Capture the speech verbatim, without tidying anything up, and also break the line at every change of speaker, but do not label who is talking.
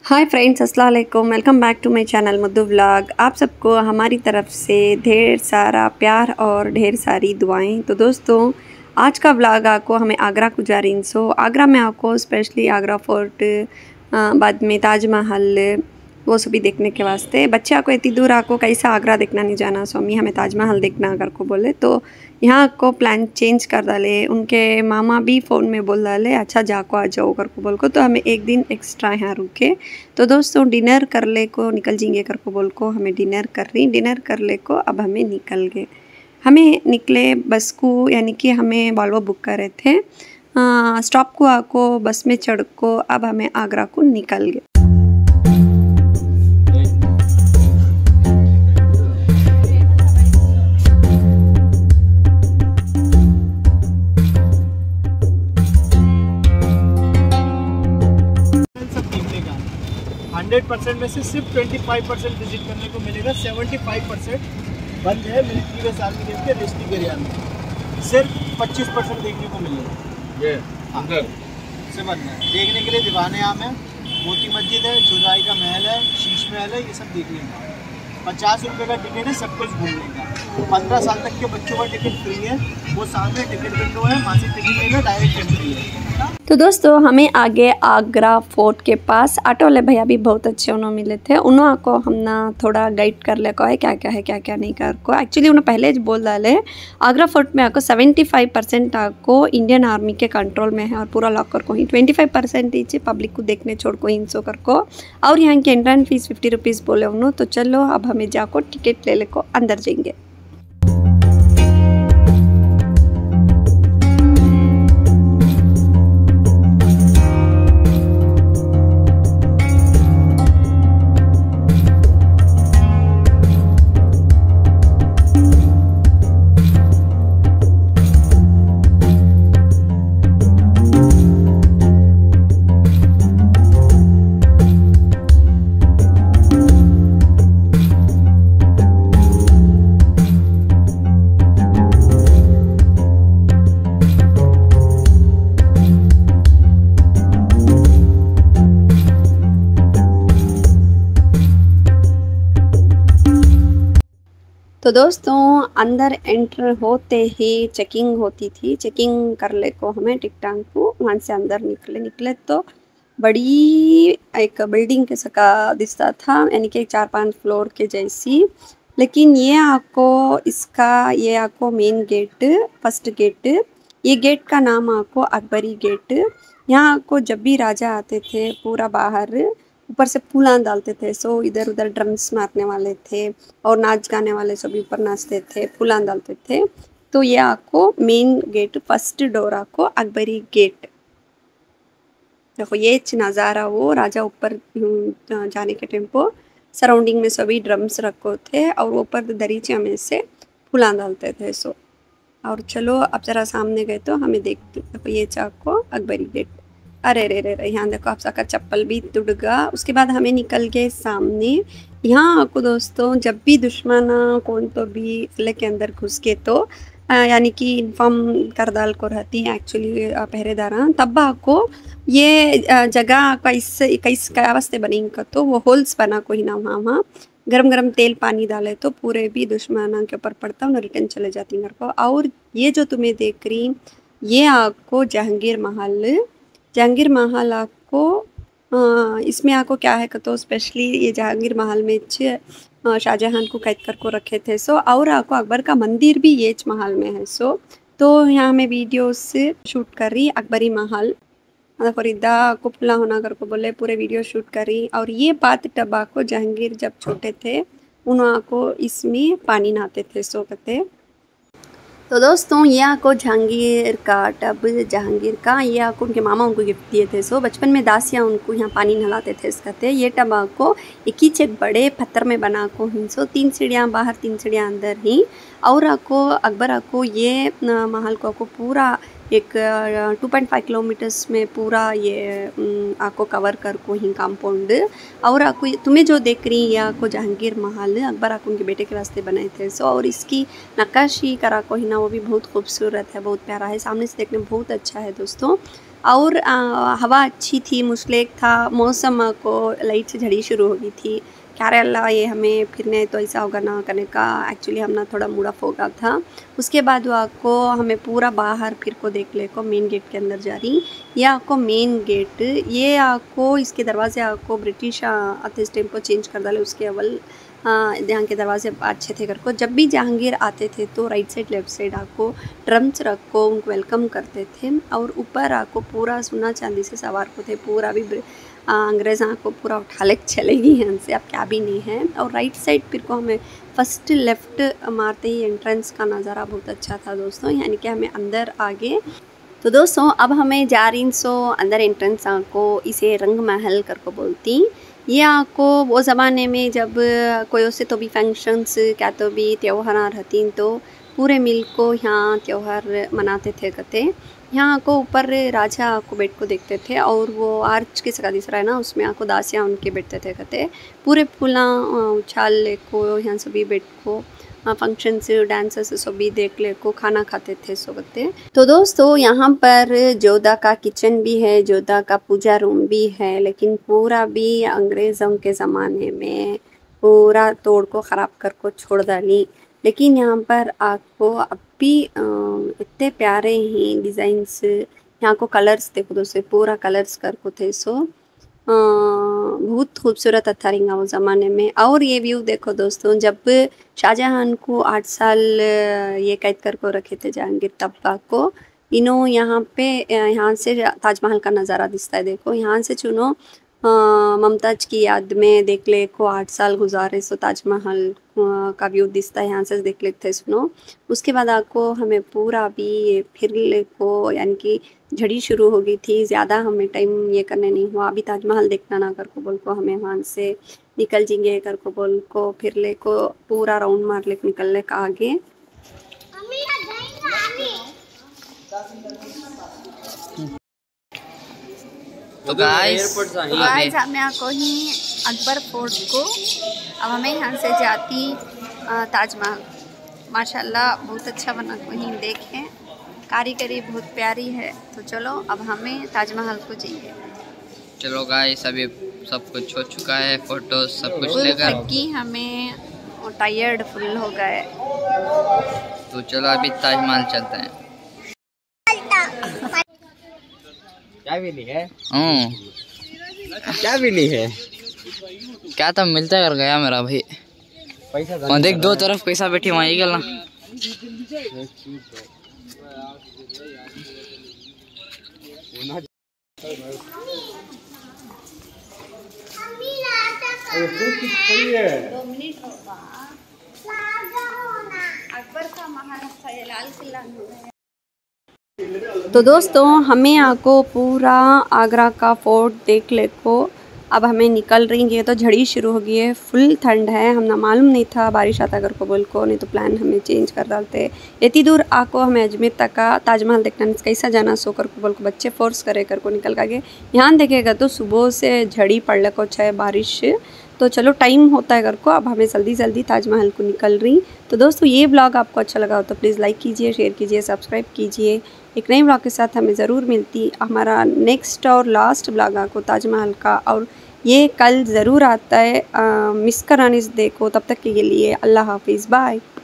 हाय friends, अस्सलाम वालेकुम। Welcome back to my channel Muddu vlog. आप सबको हमारी तरफ से ढेर सारा प्यार और ढेर सारी दुआएं। तो दोस्तों, आज का व्लॉग आपको हमें आगरा को जा रही सो आगरा में आपको स्पेशली आगरा फोर्ट, बाद में ताजमहल, वो सभी देखने के वास्ते बच्चे आपको इतनी दूर आपको कैसा आगरा देखना नहीं जाना। सो अम्मी हमें ताजमहल देखना अगर को बोले तो यहाँ को प्लान चेंज कर डाले। उनके मामा भी फ़ोन में बोल डाले अच्छा जाको आ जाओ कर को बोल को, तो हमें एक दिन एक्स्ट्रा यहाँ रुके। तो दोस्तों डिनर कर ले को निकल जाएंगे कर को बोल को हमें डिनर कर रही डिनर कर ले को अब हमें निकल गए। हमें निकले बस को, यानी कि हमें वॉल्वो बुक कर रहे थे। आ, स्टॉप को आको बस में चढ़ को अब हमें आगरा को निकल गए।
हंड्रेड परसेंट में से सिर्फ पच्चीस परसेंट विजिट करने को मिलेगा। पचहत्तर परसेंट बंद है मिलिट्री बेस आर्मी कैंप के रेस्टिंग एरिया में, सिर्फ पच्चीस परसेंट देखने को मिलेगा। ये अंदर से बंद है। देखने के लिए दीवाने आम है, मोती मस्जिद है, जुदाई का महल है, शीश महल है, ये सब देखने का। पचास रुपये का टिकट है सब कुछ घूमने का। पंद्रह साल तक के बच्चों का टिकट फ्री है, वो सामने टिकट विंडो है, वहाँ से टिकट लेना डायरेक्ट एंट्री है।
तो दोस्तों हमें आगे आगरा फोर्ट के पास ऑटो वाले भैया भी बहुत अच्छे उन्होंने मिले थे। उन्होंने को हम ना थोड़ा गाइड कर ले को है क्या क्या है क्या क्या नहीं कर को। एक्चुअली उन्होंने पहले बोल डाले आगरा फोर्ट में आपको पचहत्तर परसेंट आपको इंडियन आर्मी के कंट्रोल में है और पूरा लॉक कर को ही पच्चीस परसेंट ही पब्लिक को देखने छोड़ को हिंसो कर को। और यहाँ की एंट्रेंस फीस फिफ्टी रुपीज़ बोले उन्होंने। तो चलो अब हमें जाको टिकट ले ले को अंदर जाएंगे। तो दोस्तों अंदर एंटर होते ही चेकिंग होती थी। चेकिंग कर ले को हमें टिकटांग को वहाँ से अंदर निकले निकले तो बड़ी एक बिल्डिंग के सका दिखता था, यानी कि चार पांच फ्लोर के जैसी। लेकिन ये आपको इसका ये आपको मेन गेट, फर्स्ट गेट, ये गेट का नाम आपको अकबरी गेट। यहाँ आपको जब भी राजा आते थे पूरा बाहर ऊपर से फूलान डालते थे। सो इधर उधर ड्रम्स मारने वाले थे और नाच गाने वाले सभी ऊपर नाचते थे, फूलान डालते थे। तो ये आपको मेन गेट, फर्स्ट डोर आपको अकबरी गेट। देखो ये नज़ारा वो राजा ऊपर जाने के टाइम को सराउंडिंग में सभी ड्रम्स रखो थे और ऊपर दरीचे में से फूलान डालते थे। सो और चलो अब ज़रा सामने गए तो हमें देखते देखो ये चाको अकबरी गेट। अरे रे रे रे यहाँ देखो आप सबका चप्पल भी टूट गया। उसके बाद हमें निकल गए सामने। यहाँ आपको दोस्तों जब भी दुश्मन कौन तो भी किले के अंदर घुस के तो यानी कि इन्फॉर्म कर डाल को रहती है एक्चुअली पहरेदार, तब आपको ये जगह कैसे कैस क्या वास्ते बनी का तो वो होल्स बना को ही ना वहाँ वहाँ गरम गरम तेल पानी डाले तो पूरे भी दुश्मन के ऊपर पड़ता उन्हें रिटर्न चले जाती घर को। और ये जो तुम्हें देख रही ये आपको जहांगीर महल, जहांगीर महल आपको आ, इसमें आपको क्या है तो स्पेशली ये जहांगीर महल में शाहजहां को कैद कर को रखे थे। सो और आपको अकबर का मंदिर भी ये महल में है। सो तो यहाँ मैं वीडियो से शूट कर रही अकबरी महल फरीदा को पुला होना कर को बोले पूरे वीडियो शूट करी। और ये बात टबा को जहांगीर जब छोटे थे उन्होंने को इसमें पानी नहाते थे सो कहते। तो दोस्तों ये आपको जहांगीर का टब, जहांगीर का ये आपको उनके मामा उनको गिफ्ट दिए थे। सो बचपन में दासियाँ उनको यहाँ पानी नहलाते थे इसका थे। ये टब आपको एक ही एक बड़े पत्थर में बना को ही सो तीन सीढ़ियाँ बाहर तीन सीढ़ियाँ अंदर ही। और आपको अकबर आपको ये महल को आपको पूरा एक टू पॉइंट फाइव किलोमीटर्स में पूरा ये आपको कवर कर को ही कंपाउंड। और आपको तुम्हें जो देख रही है आपको जहांगीर महल अकबर आपको उनके बेटे के वास्ते बनाए थे। सो और इसकी नक्काशी करा को ही ना वो भी बहुत खूबसूरत है, बहुत प्यारा है, सामने से देखने में बहुत अच्छा है दोस्तों। और आ, हवा अच्छी थी, मुश्लेक था, मौसम को लाइट से झड़ी शुरू हो गई थी। केरला ये हमें फिरने तो ऐसा होगा ना करने का, एक्चुअली हम ना थोड़ा मूड ऑफ हो गया था। उसके बाद वो आपको हमें पूरा बाहर फिर को देख ले को मेन गेट के अंदर जा रही। ये आपको मेन गेट, ये आपको इसके दरवाजे आपको ब्रिटिश आते इस टाइम को चेंज कर डाले। उसके अव्वल यहाँ के दरवाजे अच्छे थे। कर को जब भी जहांगीर आते थे तो राइट साइड लेफ्ट साइड आपको ड्रम्स रख को उनको वेलकम करते थे। और ऊपर आपको पूरा सोना चांदी से सवार को थे, पूरा भी अंग्रेज़ को पूरा उठा ले चलेगी यहाँ से, अब क्या भी नहीं है। और राइट साइड फिर को हमें फर्स्ट लेफ़्ट मारते ही एंट्रेंस का नज़ारा बहुत अच्छा था दोस्तों, यानी कि हमें अंदर आगे। तो दोस्तों अब हमें जा रही सो अंदर एंट्रेंस को इसे रंग महल कर को बोलती। ये आपको वो ज़माने में जब कोई से तो भी फंक्शंस क्या तो भी त्यौहार रहती तो पूरे मिल को यहाँ त्यौहार मनाते थे कहते। यहाँ को ऊपर राजा को बेड को देखते थे और वो आर्च के सका दिस रहा है ना, उसमें आपको दासियाँ उनके बैठते थे कहते। पूरे फूला उछाल को यहाँ सभी बेड को फंक्शंस डांसेस सभी देख ले को खाना खाते थे सो कहते। तो दोस्तों यहाँ पर जोधा का किचन भी है, जोधा का पूजा रूम भी है, लेकिन पूरा भी अंग्रेज़ों के ज़माने में पूरा तोड़ को ख़राब कर को छोड़ डाली। लेकिन यहाँ पर आपको अब भी इतने प्यारे ही डिज़ाइंस, यहाँ को कलर्स देखो दोस्तों, पूरा कलर्स कर को थे सो आ, बहुत खूबसूरत था रिंगा वो ज़माने में। और ये व्यू देखो दोस्तों, जब शाहजहां को आठ साल ये कैद कर को रखे थे जहांगीर तब्बा को, इन्हों यहाँ पे यहाँ से ताजमहल का नज़ारा दिखता है। देखो यहाँ से चुनो ममताज की याद में देख ले को आठ साल गुजारे सो ताजमहल का व्यू दिखता है, यहाँ से देख लेते थे सुनो। उसके बाद आपको हमें पूरा भी फिर ले को, यानी कि झड़ी शुरू हो गई थी, ज़्यादा हमें टाइम ये करने नहीं हुआ। अभी ताजमहल देखना ना कर को बोल को हमें वहाँ से निकल जाएंगे कर को बोल को फिर ले को पूरा राउंड मार ले निकल ले का आगे।
तो गाइस
गाइस हमें आपको ही अकबर फोर्ट को, अब हमें यहाँ से जाती ताजमहल, माशाल्लाह बहुत अच्छा बना को ही देखें, कारीगरी बहुत प्यारी है। तो चलो अब हमें ताजमहल को जाइए।
चलो गाइस अभी सब कुछ हो चुका है, फोटो सब कुछ लेकर
कि हमें टायर्ड फुल हो गए।
तो चलो अभी ताजमहल चलते हैं।
क्या भी नहीं है,
क्या
भी नहीं है,
क्या तो मिलता कर गया मेरा भाई पैसा। देख दो तरफ पैसा बैठी वहाँ गल ना।
अकबर का महल था ये, लाल किला। तो दोस्तों हमें आपको पूरा आगरा का फोर्ट देख ले को अब हमें निकल रही है। तो झड़ी शुरू हो गई है, फुल ठंड है, हम ना मालूम नहीं था बारिश आता कर को बोल को, नहीं तो प्लान हमें चेंज कर डालते। इतनी दूर आको हमें अजमेर तक का ताजमहल देखना कैसा जाना सो कर को बोल को बच्चे फोर्स करे कर को निकल गए। यहाँ देखेगा तो सुबह से झड़ी पड़ को चाहे बारिश, तो चलो टाइम होता है घर को, अब हमें जल्दी जल्दी ताजमहल को निकल रही। तो दोस्तों ये ब्लॉग आपको अच्छा लगा हो तो प्लीज़ लाइक कीजिए, शेयर कीजिए, सब्सक्राइब कीजिए। एक नए ब्लॉग के साथ हमें ज़रूर मिलती हमारा नेक्स्ट और लास्ट ब्लॉग आपको ताजमहल का, और ये कल ज़रूर आता है, आ, मिस कराने देखो। तब तक के लिए अल्लाह हाफिज़, बाय।